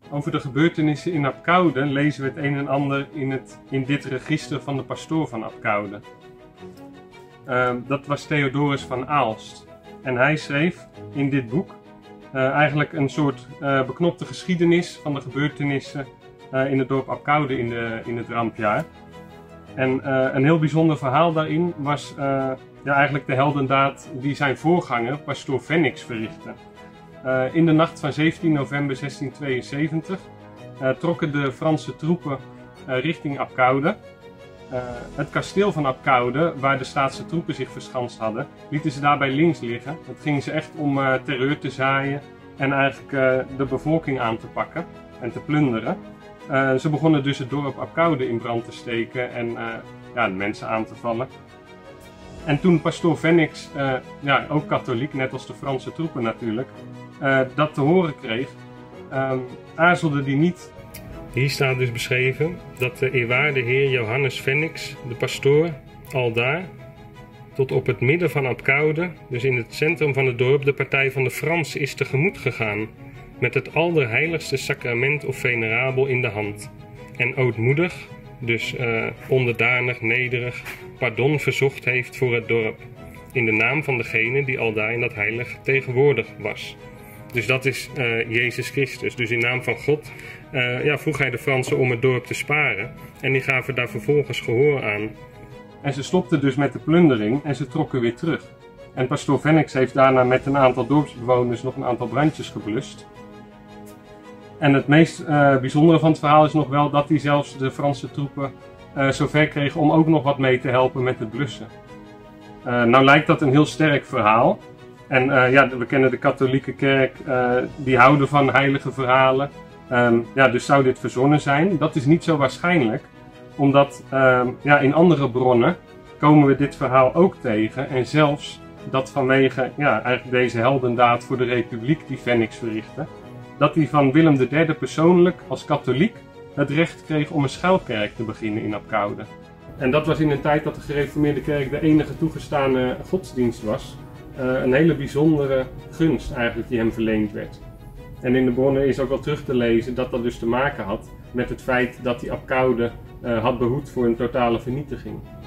Over de gebeurtenissen in Abcoude lezen we het een en ander in dit register van de pastoor van Abcoude. Dat was Theodorus van Aalst. En hij schreef in dit boek eigenlijk een soort beknopte geschiedenis van de gebeurtenissen in het dorp Abcoude in het rampjaar. En een heel bijzonder verhaal daarin was eigenlijk de heldendaad die zijn voorganger, pastoor Fenix, verrichtte. In de nacht van 17 november 1672 trokken de Franse troepen richting Abcoude. Het kasteel van Abcoude, waar de Staatse troepen zich verschanst hadden, lieten ze daarbij links liggen. Het ging ze echt om terreur te zaaien en eigenlijk de bevolking aan te pakken en te plunderen. Ze begonnen dus het dorp Abcoude in brand te steken en de mensen aan te vallen. En toen pastoor Fenix, ook katholiek, net als de Franse troepen natuurlijk, dat te horen kreeg, aarzelde die niet. Hier staat dus beschreven dat de eerwaarde heer Johannes Fenix, de pastoor, aldaar, tot op het midden van Abcoude, dus in het centrum van het dorp, de partij van de Fransen is tegemoet gegaan, met het allerheiligste sacrament of venerabel in de hand. En ootmoedig, dus onderdanig, nederig, pardon verzocht heeft voor het dorp, in de naam van degene die aldaar in dat heilig tegenwoordig was. Dus dat is Jezus Christus. Dus in naam van God vroeg hij de Fransen om het dorp te sparen. En die gaven daar vervolgens gehoor aan. En ze stopten dus met de plundering en ze trokken weer terug. En pastoor Fenix heeft daarna met een aantal dorpsbewoners nog een aantal brandjes geblust. En het meest bijzondere van het verhaal is nog wel dat hij zelfs de Franse troepen zover kreeg om ook nog wat mee te helpen met het blussen. Nou lijkt dat een heel sterk verhaal. En we kennen de katholieke kerk, die houden van heilige verhalen. Dus zou dit verzonnen zijn? Dat is niet zo waarschijnlijk. Omdat in andere bronnen komen we dit verhaal ook tegen. En zelfs dat vanwege eigenlijk deze heldendaad voor de republiek die Fenix verrichtte, dat hij van Willem III persoonlijk als katholiek het recht kreeg om een schuilkerk te beginnen in Abcoude. En dat was in een tijd dat de gereformeerde kerk de enige toegestane godsdienst was. Een hele bijzondere gunst eigenlijk die hem verleend werd. En in de bronnen is ook wel terug te lezen dat dat dus te maken had met het feit dat hij Abcoude had behoed voor een totale vernietiging.